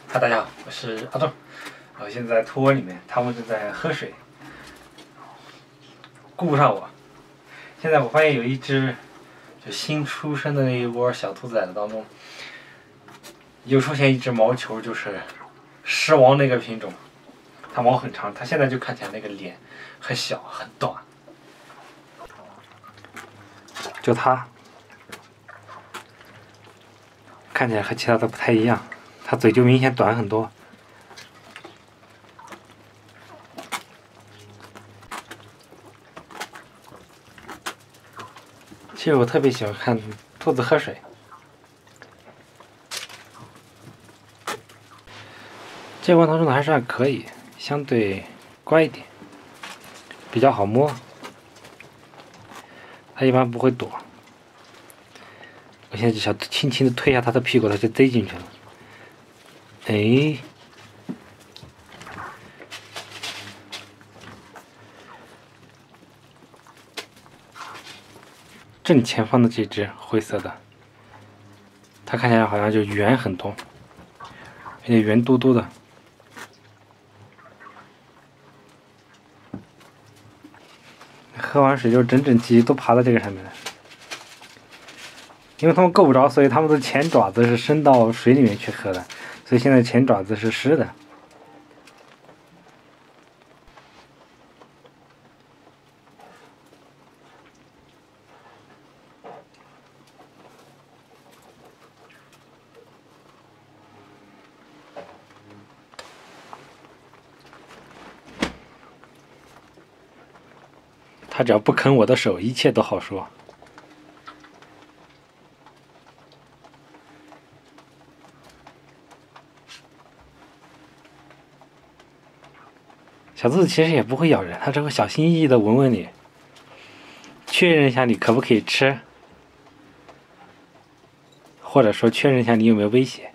嗨，大家好，我是阿栋。我现在在兔窝里面，它们正在喝水，顾不上我。现在我发现有一只就新出生的那一窝小兔崽子当中，又出现一只毛球，就是狮王那个品种，它毛很长，它现在就看起来那个脸很小很短，就它看起来和其他的不太一样，它嘴就明显短很多。其实我特别喜欢看兔子喝水。这窝当中的还算可以，相对乖一点，比较好摸。它一般不会躲。我现在只想轻轻的推一下它的屁股，它就塞进去了。哎，正前方的这只灰色的，它看起来好像就圆很多，而且圆嘟嘟的。喝完水就整整齐齐都爬到这个上面来，因为它们够不着，所以它们的前爪子是伸到水里面去喝的，所以现在前爪子是湿的。它只要不啃我的手，一切都好说。小兔子其实也不会咬人，它只会小心翼翼的闻闻你，确认一下你可不可以吃，或者说确认一下你有没有威胁。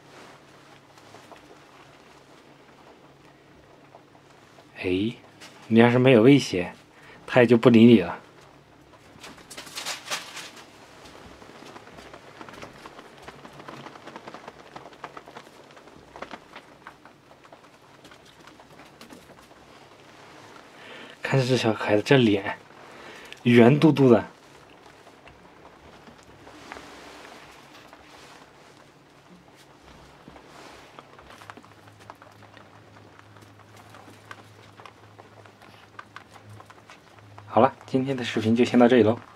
哎，你要是没有威胁，它也就不理你了。看这只小可爱的，这脸圆嘟嘟的。好了，今天的视频就先到这里喽。